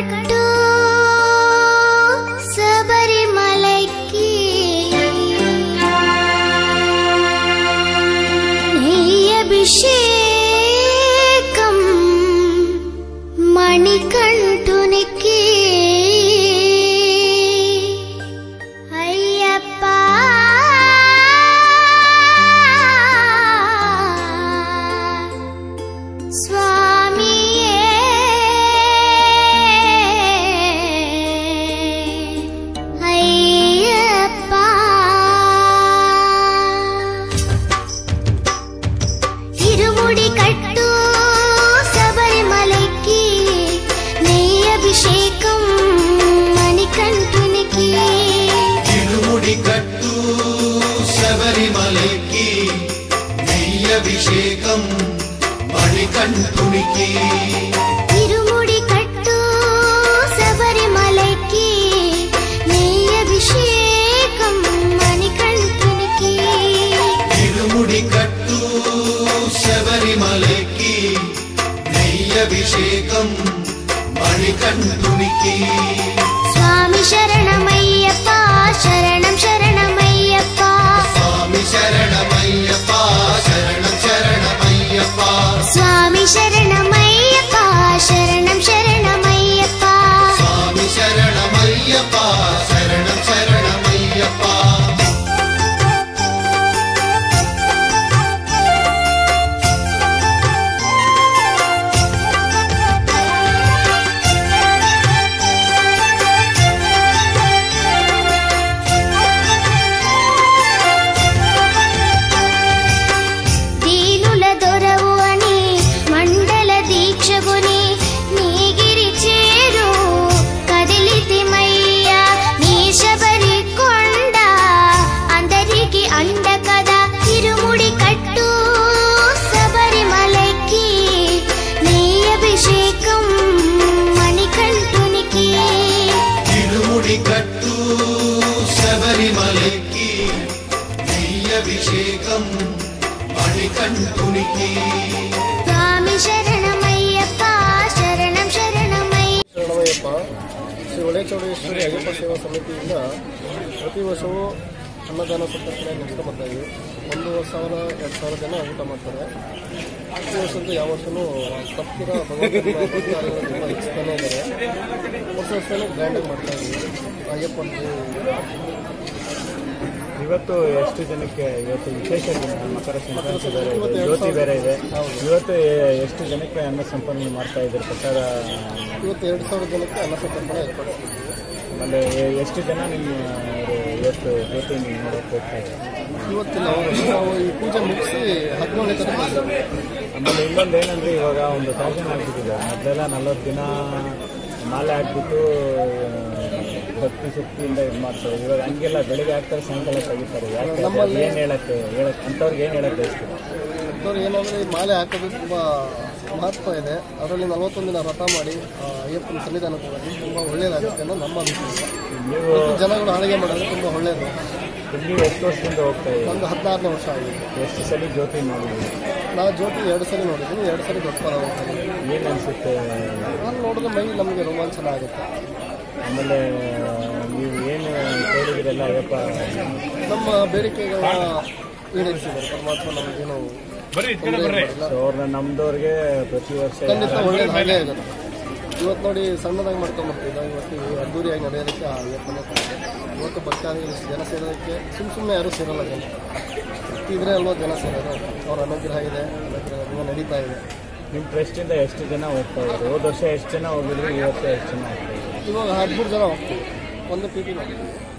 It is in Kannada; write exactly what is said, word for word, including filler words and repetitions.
ಕಟ್ಟು ಶಬರಿಮಲೈಗೆ నెయ్యభిషేకం మణికంఠునికి అయ్యప్ప స్వామియే అయ్యప్ప ఇరుముడి కట్టు శబరిమలైకి నెయ్యభిషేకం మణికంఠునికి ఇరుముడి కట్టు శబరిమలైకి నెయ్యభిషేకం మణికంఠునికి ఇరుముడి కట్టు శబరిమలైకి నెయ్యభిషేకం మణికంఠునికి ఇరుముడి కట్టు శబరిమలైకి నెయ్యభిషేకం మణికంఠునికి స్వామి శరణమయ్యప్ప శరణం శరణమయ్యప్ప స్వామి శరణమయ్యప్ప శరణం శరణమయ్యప్ప స్వామి శరణమయ్యప్ప శరణం శరణమయ్యప్ప స్వామి శరణమయ్యప్ప శరణం శరణమయ్యప్ప దీనుల దొరవు అని మండల దీక్షగుని నీగిరి చేరు కదిలితిమయ్యా నీ శబరి కొండ అందరికి అండ కదా ఇరుముడి కట్టు శబరిమలైకి నెయ్యభిషేకం మణికంఠునికి ఇరుముడి కట్టు శబరిమలైకి నెయ్యభిషేకం మణికంఠునికి స్వామి శరణమయ్యప్ప శరణం శరణమయ్య ಶರಣಮಯ್ಯಪ್ಪ ಶ್ರೀ ಒಳೆಚೌಡೇಶ್ವರಿ ಅಯ್ಯಪ್ಪ ಸೇವಾ ಸಮಿತಿಯಿಂದ ಪ್ರತಿ ವರ್ಷವೂ ಅನ್ನದಾನ ಸಂತರ್ಪಣೆ ನಡೆಸ್ತಾ ಬರ್ತಾ ಇದ್ವಿ. ಒಂದು ಸಾವಿರ ಎರಡು ಸಾವಿರ ಜನ ಊಟ ಮಾಡ್ತಾರೆ. ಪ್ರತಿ ವರ್ಷದ್ದು ಯಾವ ವರ್ಷವೂ ತಪ್ಪಿರ ಭಗವಂತನ ತುಂಬ ಹೆಚ್ಚಿಸ್ತಾನೆ ಇದ್ದಾರೆ. ವರ್ಷ ವರ್ಷವೂ ಗ್ರ್ಯಾಂಡಾಗಿ ಮಾಡ್ತಾ ಇದ್ವಿ ಅಯ್ಯಪ್ಪನ. ಇವತ್ತು ಎಷ್ಟು ಜನಕ್ಕೆ ಇವತ್ತು ವಿಶೇಷ ದಿನ ಮಕರ ಸಂಕ್ರಾಂತಿ ಬೇರೆ ಇದೆ, ಜ್ಯೋತಿ ಬೇರೆ ಇದೆ. ಇವತ್ತು ಎಷ್ಟು ಜನಕ್ಕೆ ಅನ್ನ ಸಂಪರ್ಕ ಮಾಡ್ತಾ ಇದ್ದಾರೆ ಪ್ರಸಾದ? ಇವತ್ತು ಎರಡು ಸಾವಿರ ಜನಕ್ಕೆ ಅನ್ನ ಸಂತರ್ಪಣೆ ಏರ್ಪಡಿಸ್ತೀವಿ. ಆಮೇಲೆ ಎಷ್ಟು ಜನ ನಿಮ್ಮ ಇವತ್ತು ಜ್ಯೋತಿ ನೀವು ನೋಡೋಕೆ ಹೋಗ್ತಾ ಇದ್ದಾರೆ? ಇವತ್ತಿನ ನಾವು ಈ ಪೂಜೆ ಮುಗಿಸಿ ಹದಿನೇಳನೇ ತಾರೀಕು ಬಂದಿದ್ದೀವಿ. ಆಮೇಲೆ ಇನ್ನೊಂದು ಏನಂದರೆ ಇವಾಗ ಒಂದು ಫ್ಯಾಷನ್ ಆಗಿಬಿಟ್ಟಿದೆ. ಮೊದಲೆಲ್ಲ ನಲ್ವತ್ತು ದಿನ ಮಾಲೆ ಹಾಕ್ಬಿಟ್ಟು ಭಕ್ತಿ ಶಕ್ತಿಯಿಂದ ಇದು ಮಾಡ್ತಾರೆ. ಇವಾಗ ಹಂಗೆಲ್ಲ ಬೆಳಿಗ್ಗೆ ಹಾಕ್ತಾರೆ, ಸಾಯಂಕಾಲ ತೆಗಿತಾರೆ. ಯಾಕೆ ಏನು ಹೇಳಕ್ಕೆ ಹೇಳಕ್ಕೆ ಅಂಥವ್ರಿಗೆ ಏನು ಹೇಳಕ್ಕೆ ಬಯಸ್ತೀವಿ? ಅಂಥವ್ರಿಗೆ ಏನಂದರೆ ಈ ಮಾಲೆ ಹಾಕೋದು ತುಂಬ ಮಹತ್ವ ಇದೆ. ಅದರಲ್ಲಿ ನಲವತ್ತೊಂದು ದಿನ ವ್ರತ ಮಾಡಿ ಅಯ್ಯಪ್ಪನ ಸನ್ನಿಧಾನಕ್ಕೆ ಹೋಗೋದು ತುಂಬ ಒಳ್ಳೆಯದಾಗುತ್ತೆ ಅನ್ನೋ ನಮ್ಮ ಅಭಿಪ್ರಾಯ. ನೀವು ಜನಗಳು ಅಡುಗೆ ಮಾಡೋದು ತುಂಬ ಒಳ್ಳೆಯದು. ನೀವು ಎಷ್ಟು ವರ್ಷದಿಂದ ಹೋಗ್ತಾ ಇದ್ದೀವಿ? ಒಂದು ಹದಿನಾರನೇ ವರ್ಷ ಆಗಿದೆ. ಎಷ್ಟು ಸಲ ಜ್ಯೋತಿ ನೋಡಿದ್ವಿ? ನಾವು ಜ್ಯೋತಿ ಎರಡು ಸಲ ನೋಡಿದ್ದೀನಿ, ಎರಡು ಸಲ ದೊಡ್ಡ ಪದ ಹೋಗ್ತೀನಿ. ಏನು ಅನಿಸುತ್ತೆ? ನಾನು ನೋಡಿದ್ರೆ ಮೈ ನಮಗೆ ರೋಮಾಂಚನ ಆಗುತ್ತೆ. ಆಮೇಲೆ ನೀವು ಏನು ಕೇಳಿದಿರಲ್ಲ ಅಯ್ಯಪ್ಪ ನಮ್ಮ ಬೇಡಿಕೆಗಳ ಈಡೇರಿಸಿದ್ದಾರೆ ಪರಮಾತ್ಮ. ನಮಗೇನು ಸೊ ಅವ್ರನ್ನ ನಮ್ದವ್ರಿಗೆ ಪ್ರತಿ ವರ್ಷ ಖಂಡಿತ ಒಳ್ಳೇದು ಹಾಗೇ ಆಗುತ್ತೆ. ಇವತ್ತು ನೋಡಿ ಸಣ್ಣದಾಗಿ ಮಾಡ್ಕೊಂಡ್ಬರ್ತಿದ್ದ, ಇವತ್ತು ಅದ್ದೂರಿಯಾಗಿ ನಡೆಯೋದಕ್ಕೆ ಆ ಅಯ್ಯಪ್ಪನೇ ಕಾರಣ. ಇವತ್ತು ಭಕ್ತಾದಿಗಳು ಜನ ಸೇರೋದಕ್ಕೆ ಸುಮ್ಮ ಸುಮ್ಮನೆ ಯಾರೂ ಸೇರೋಲ್ಲ. ಜನ ಇದ್ರೆ ಅಲ್ವಾ ಜನ ಸೇರೋದು. ಅವ್ರ ಅನುಗ್ರಹ ಇದೆ, ಅನುಗ್ರಹದಿಂದ ನಡೀತಾ ಇದೆ. ನಿಮ್ಮ ಟ್ರಸ್ಟಿಂದ ಎಷ್ಟು ಜನ ಹೋಗ್ತಾ ಇದ್ದಾರೆ? ಹೋದ ವರ್ಷ ಎಷ್ಟು ಜನ ಹೋಗಿದ್ರು, ಈ ವರ್ಷ ಎಷ್ಟು ಜನ ಹೋಗ್ತಾ ಇದ್ದಾರೆ? ಇವಾಗ ಹದಿಮೂರು ಜನ ಹೋಗ್ತೀವಿ, ಒಂದು ಪಿ ಟಿ ಮಾಡ್ತೀವಿ.